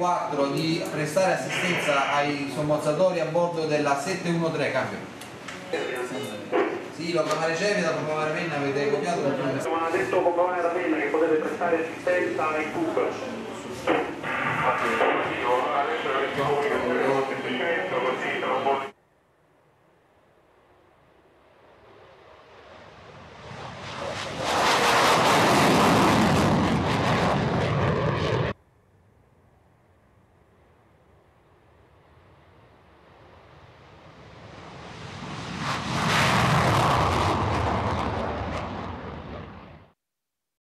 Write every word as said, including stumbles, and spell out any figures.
quattro di prestare assistenza ai sommozzatori a bordo della sette uno tre, cambio. Sì, lo chiamare Cevi, da chiamare Penna, avete copiato? Mi ha detto Popolare Ravenna che potete prestare assistenza ai Cub. Adesso adesso comunicazione con il settecento, così tra un po'